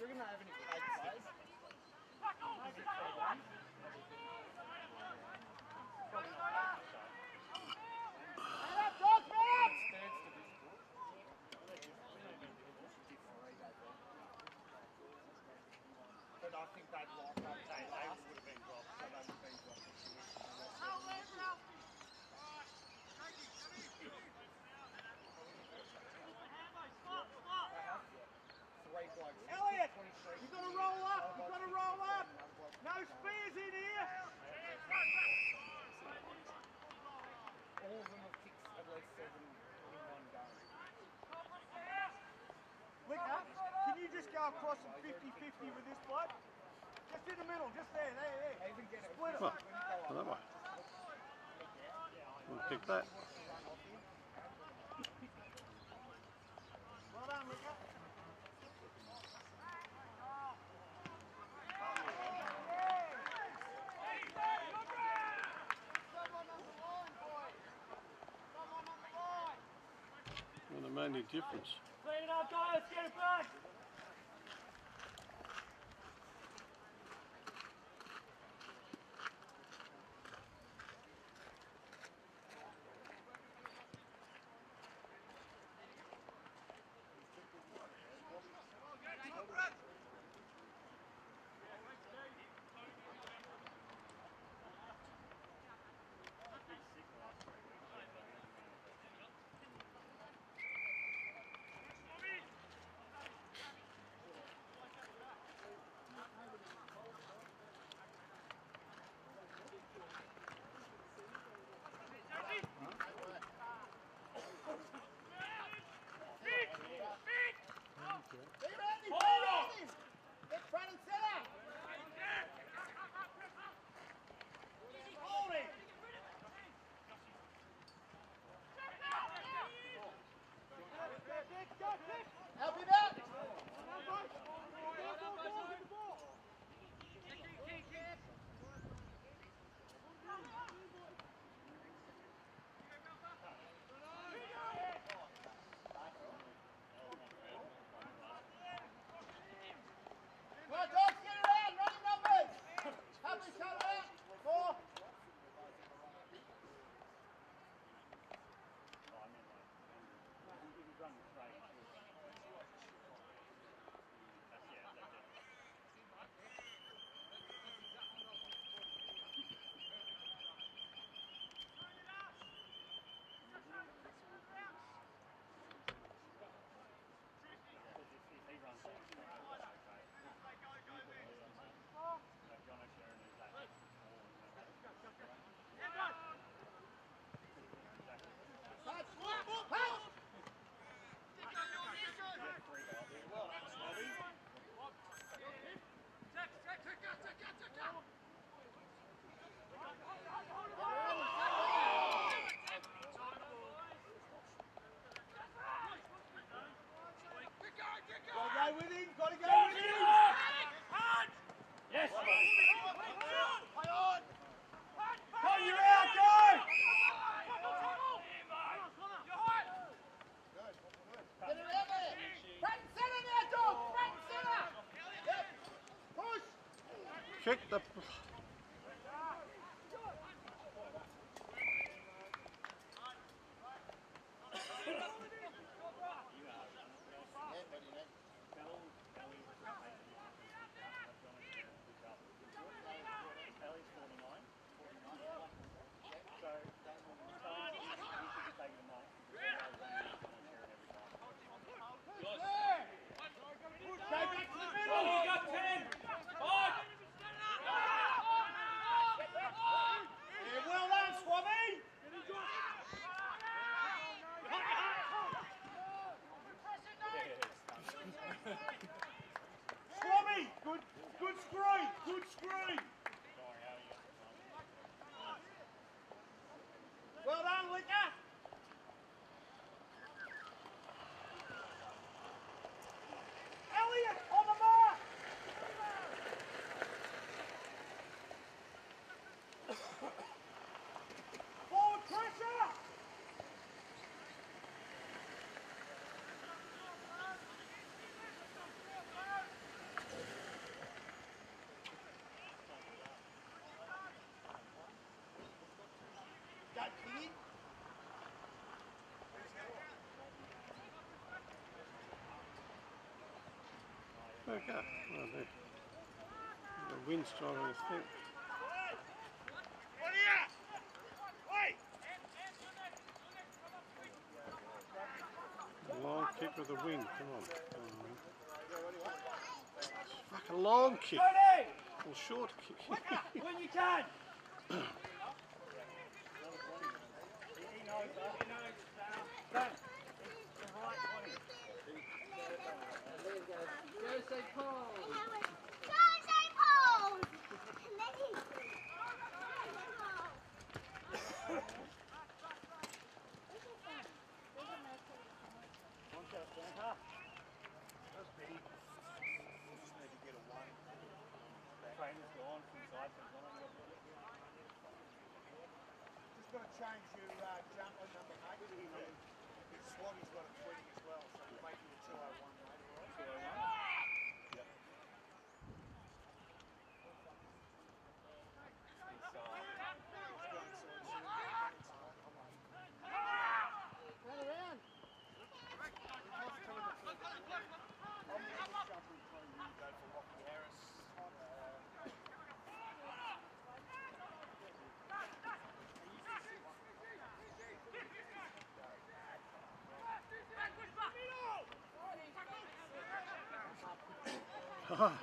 reckon they have any fake plays? But I think they'd lock up. They would have been dropped, so they would have been dropped. Elliot, you've got to roll up. You've got to roll up. No spears in here. All of them have kicked at least 7 in one game. Licker, can you just go across and 50-50 with this bloke? Just in the middle, just there. Even get it. Split it. What? Oh, that way. We'll pick that. Well done, Licker. Well, it made any difference. Clean it up, guys. Get it back. Check the... Okay. Oh, there. The wind's driving us thing. Long kick with the wind. Come on. Fucking long kick. Or short kick. When you can. Just got to change your jump on number 8. Swabby's got a 20 as well, so it'll make you a 201, mate. 201? Yep. Push over!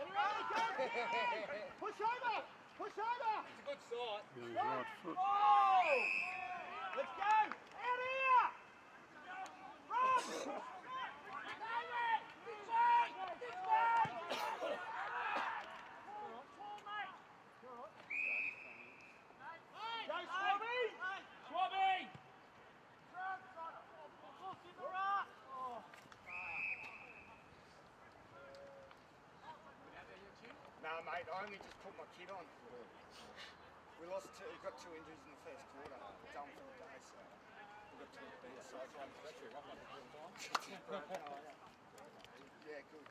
Push over! It's a good sight. His right foot. Oh! Let's go! Out here! Run! Go, Swabby! Swabby! No, mate, I only just put my kit on. We got 2 injuries in the first quarter. Done for the day, so we got 2 at the bench. So I tried to stretch it up on the full time. Yeah, good.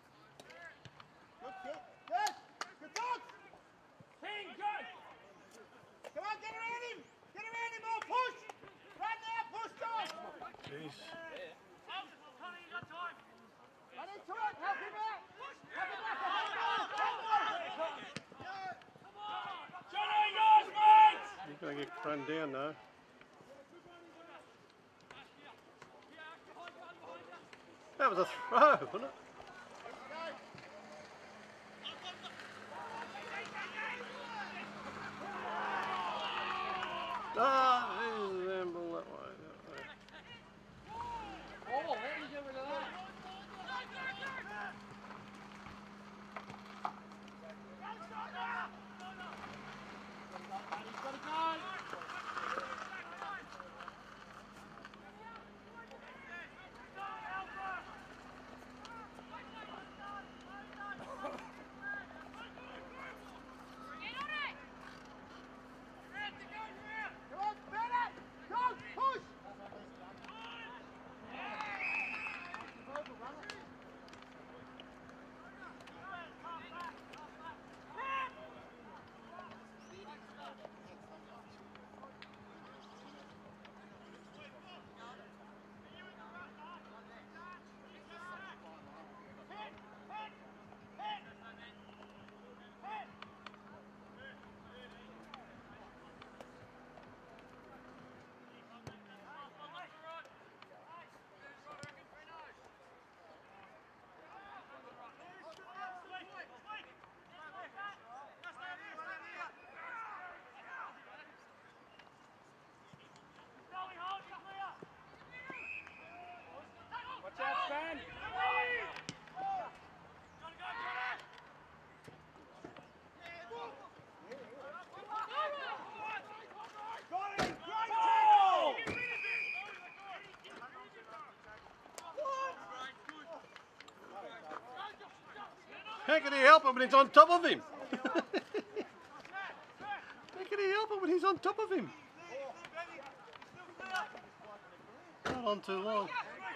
Good! Good dog! King, good! Come on, get around him! Get around him, more push! Right now, push, John! Jeez. Run into it, help him out! Help him out, Johnny, yours, mate! You're going to get run down though. That was a throw, wasn't it? Ah, there's an amble that way. Oh, how do you get rid of that? He's got to go! Watch out, Sven! Got him! Great tackle! How can he help him when he's on top of him? How can he help him when he's on top of him? Not on too long.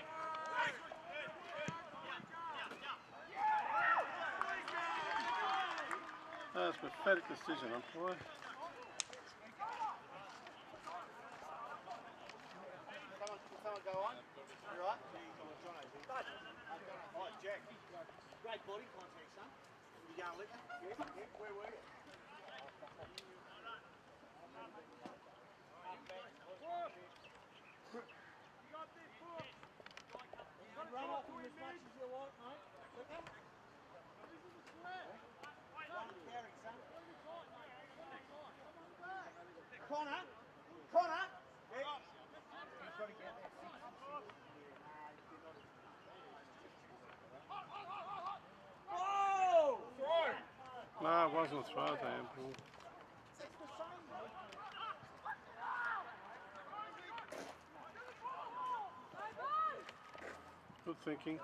That's a pathetic decision, umpire. Someone go on? You right? Oh, Jack. Great body contact, son. You going with that? Yeah, yeah. Where were you? Run off him as much as you want, mate. Liquor? Run and carry, son. Connor? Connor? Yeah. He's got to get there. Oh! Throw! No, it wasn't a throw, Dan. It's the same, though. Good thinking.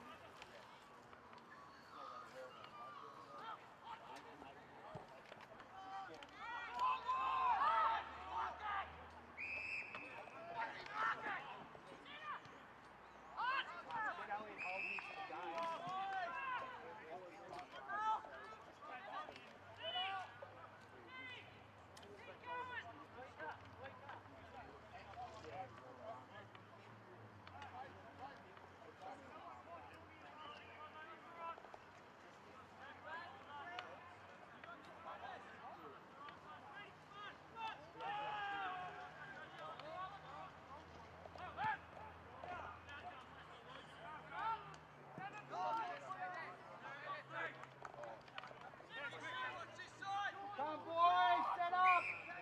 Come, boys, set up!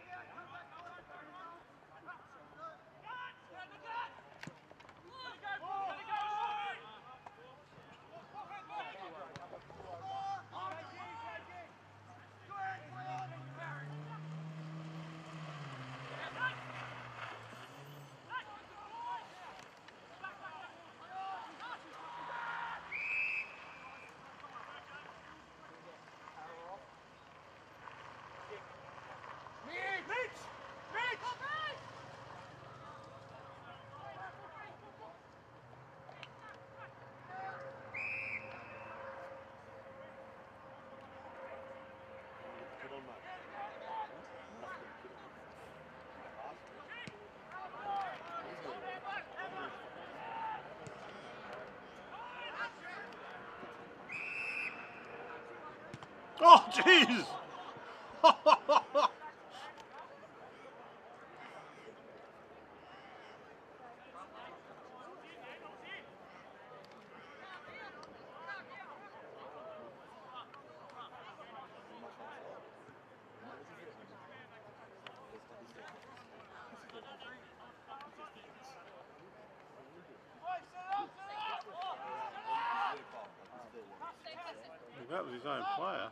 Oh, jeez! That was his own player.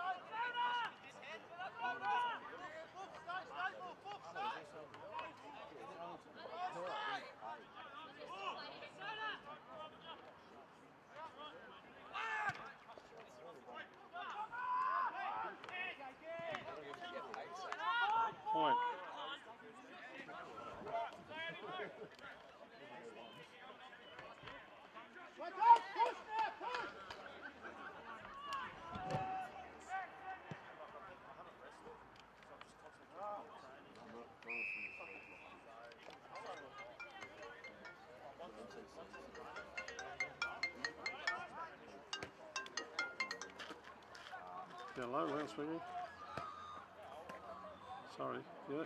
Point. Hello, Lance speaking. Sorry, yeah.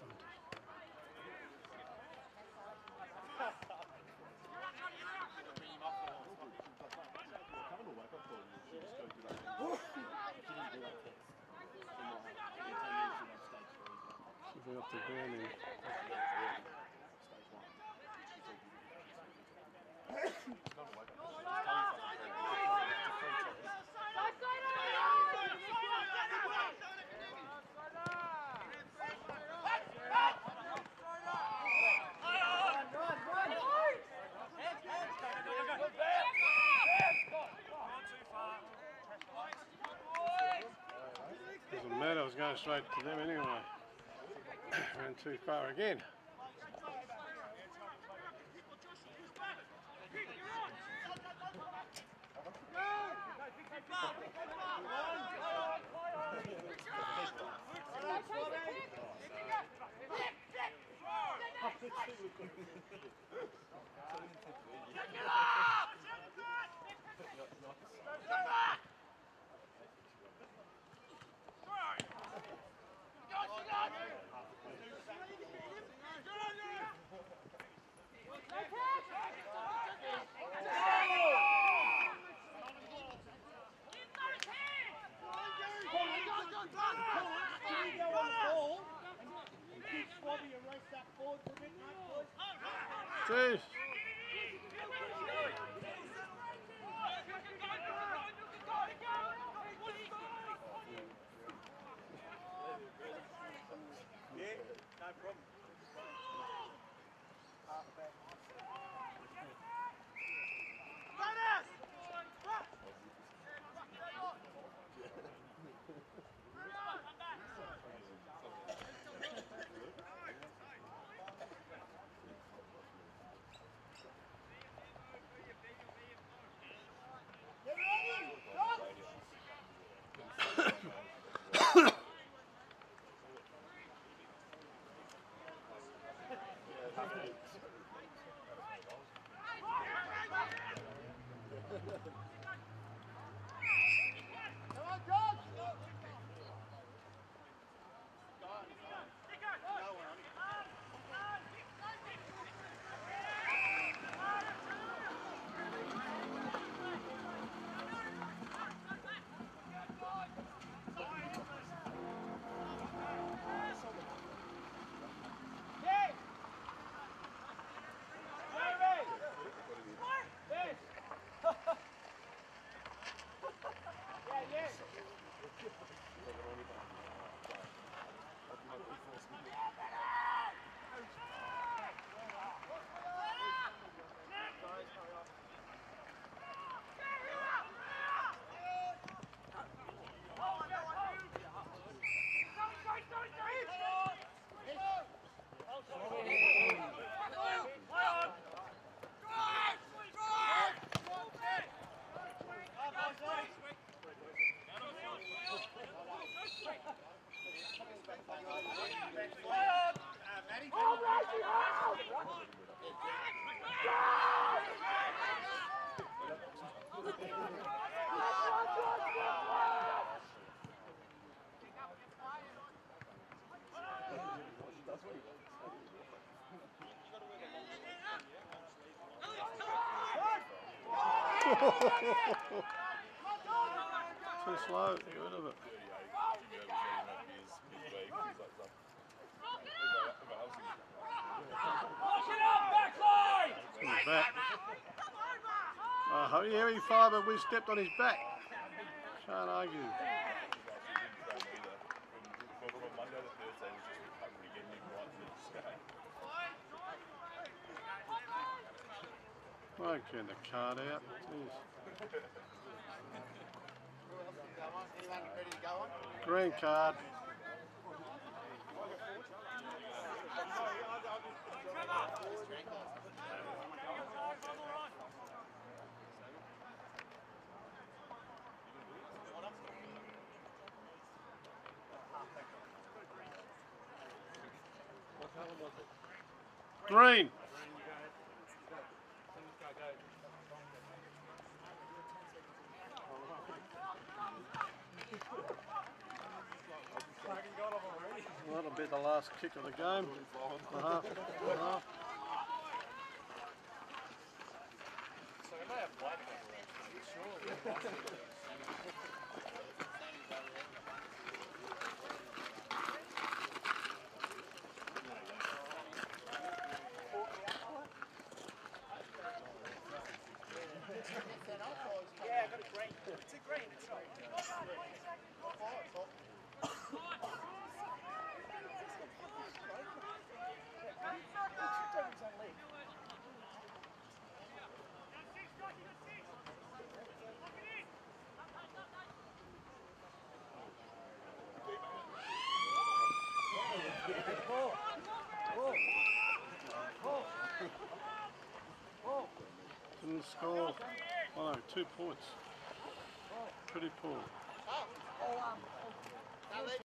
She's up to grounding. Doesn't matter, I was going straight to them anyway. Ran too far again. Jeez. Yeah, no problem. Too slow, get rid of it. On his back. Oh, yeah, he fired, but we stepped on his back. Can't argue. Won't get the card out. Jeez. Anyone ready to go on? Green card. Green. That'll be the last kick of the game. Yeah, I got a green. It's a green, it's not. Didn't score. Oh no, 2 points. Pretty poor.